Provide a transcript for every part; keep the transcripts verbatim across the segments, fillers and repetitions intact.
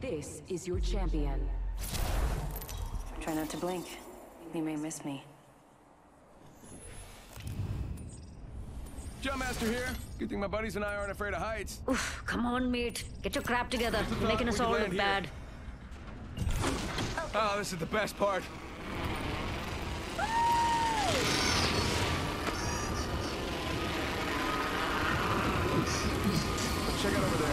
This is your champion. Try not to blink. You may miss me. Jumpmaster here. Good thing my buddies and I aren't afraid of heights. Oof, come on, mate. Get your crap together. You're making us all look bad. Oh, this is the best part. Check it over there.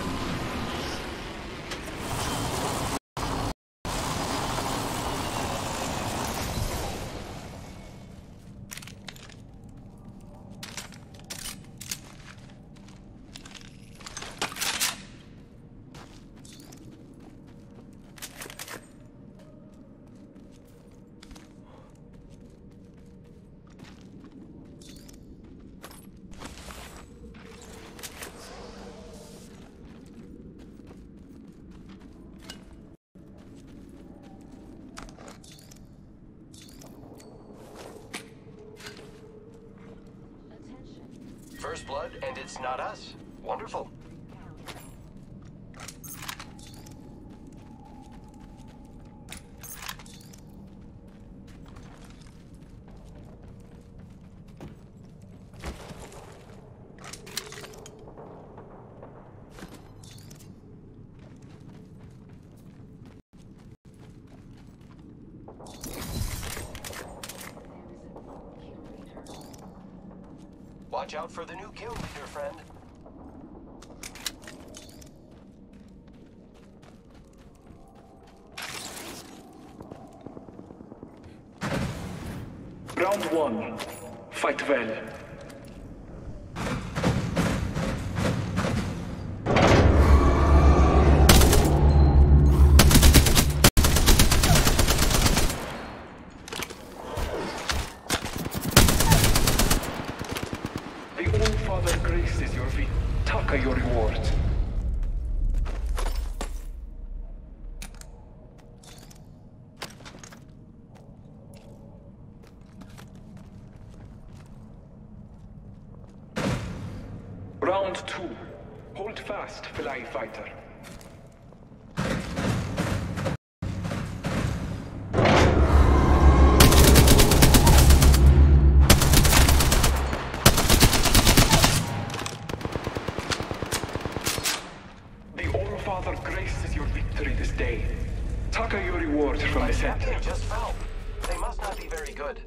First blood, and it's not us. Wonderful. Watch out for the new kill leader, friend. Round one. Fight well. All-Father graces your feet. Taka your reward. Round two. Hold fast, Fly Fighter. Father graces your victory this day. Taka your reward from the center. They just fell. They must not be very good.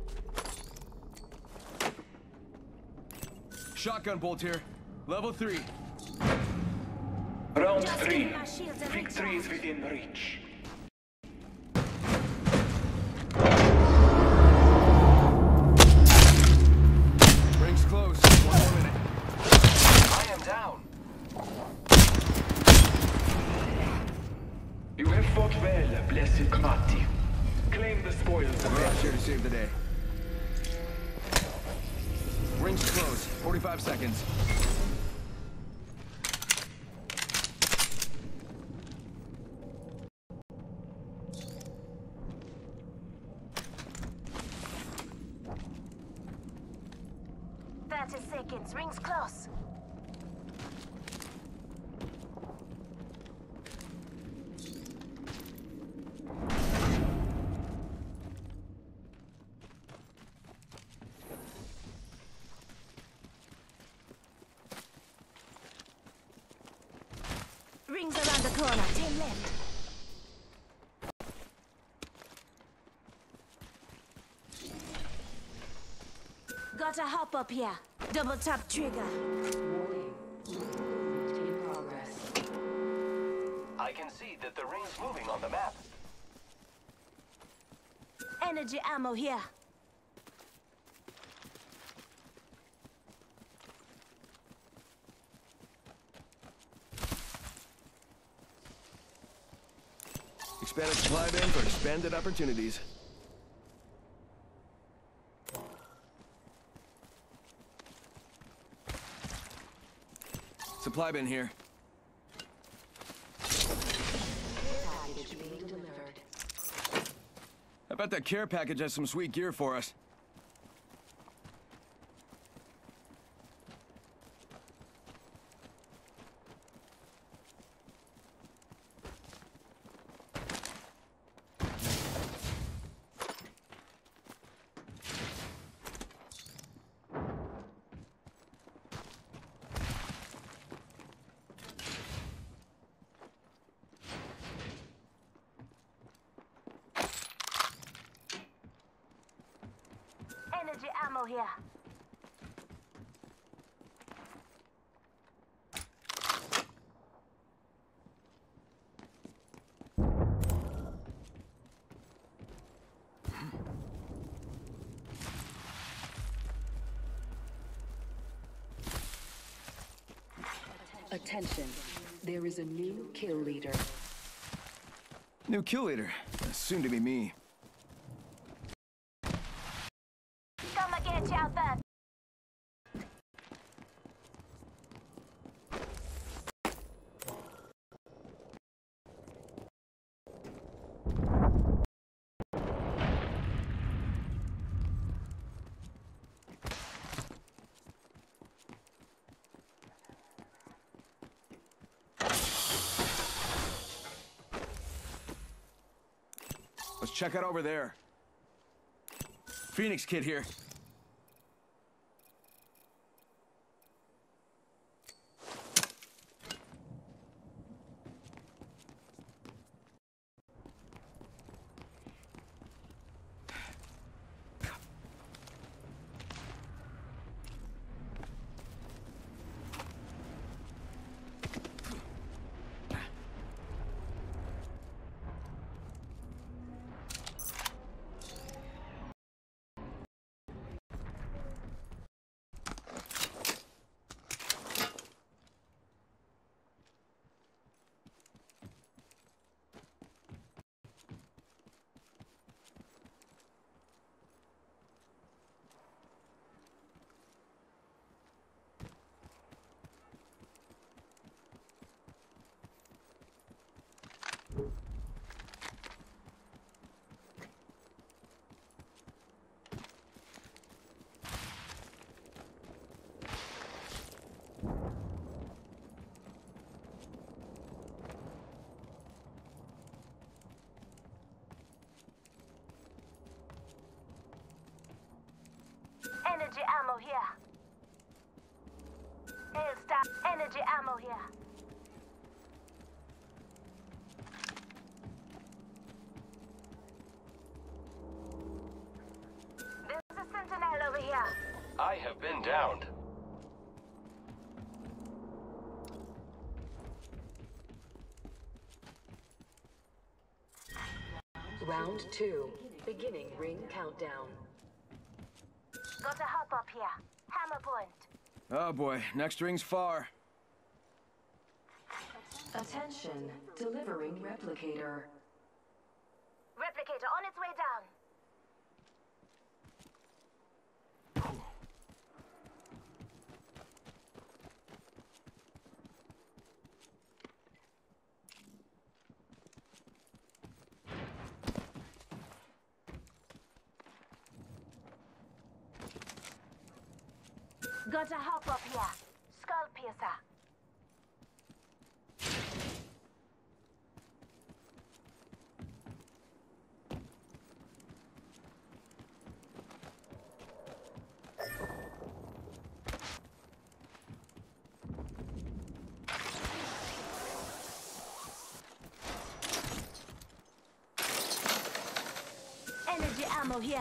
Shotgun bolt here. Level three. Round three. Victory is within reach. Ring's close. One more minute. I am down. You have fought well, blessed Kmati. Claim the spoils of We're out here to save the day. Ring's close. forty-five seconds. thirty seconds. Rings close. Rings around the corner. Ten left. Gotta hop up here. Double tap trigger. Warning. In progress. I can see that the ring's moving on the map. Energy ammo here. Expanded supply bin for expanded opportunities. Supply bin here. Package being delivered. I bet that care package has some sweet gear for us. ammo here. Attention. There is a new kill leader. New kill leader. Soon to be me. Come get you out there. Let's check out over there. Phoenix Kid here. Energy ammo here. Hey, stop. Energy ammo here. There's a sentinel over here. I have been downed. Round two. Beginning ring countdown. Got a hop up here. Hammer point. Oh boy, next ring's far. Attention. Delivering replicator. Replicator on its way down. Got a hop up here. Skull piercer. Energy ammo here.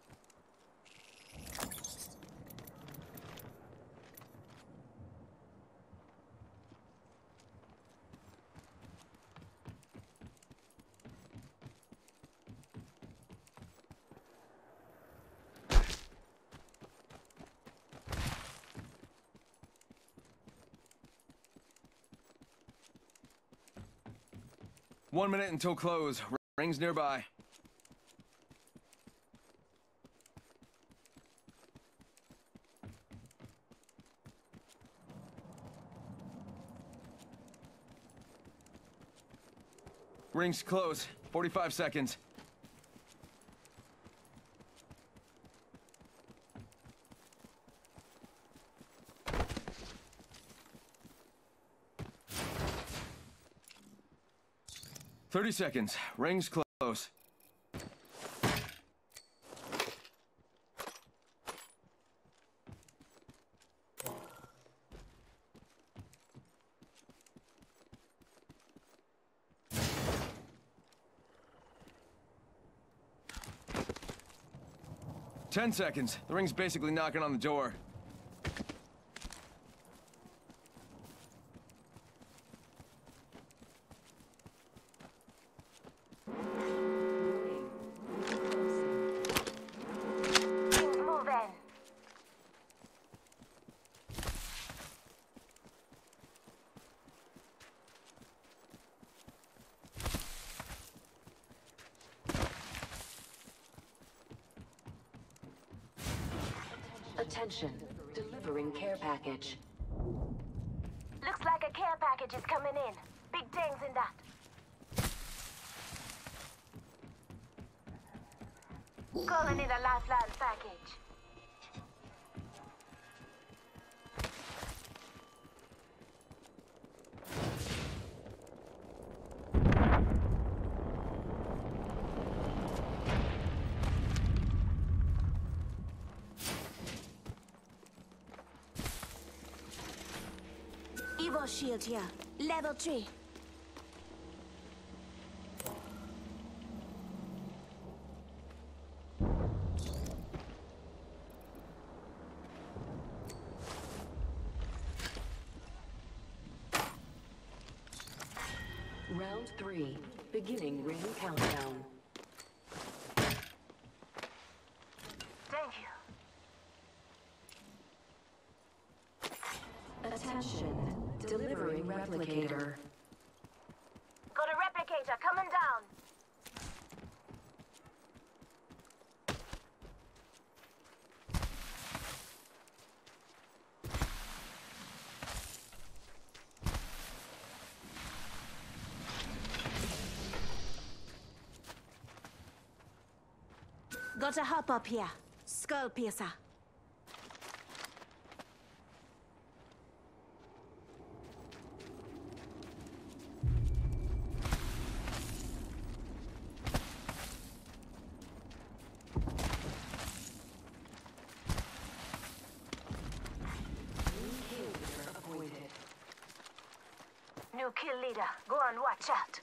One minute until close. Rings nearby. Rings close. forty-five seconds. thirty seconds. Rings close. Ten seconds. The ring's basically knocking on the door. Things moving. Attention, delivering care package. Looks like a care package is coming in. Big things in that. Calling it a lifeline package. Evo shield here. Level three. Round three, beginning ring countdown. Thank you. Attention, delivering replicator. Got a replicator coming down. Got a hop up here. Skull piercer. New kill leader. Go on, watch out.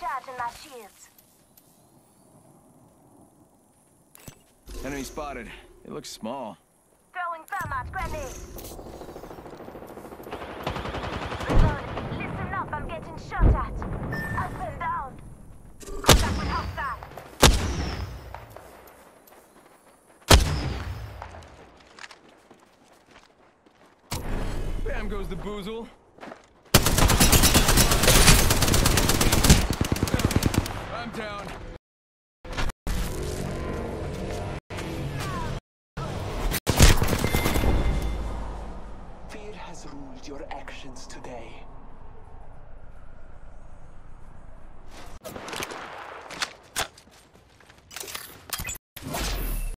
Recharging my shields. Enemy spotted. It looks small. Throwing thermite grenade. Reloading. Listen up, I'm getting shot at. Up and down. Contact with hostile. Bam goes the boozle. I'm down. Fear has ruled your actions today.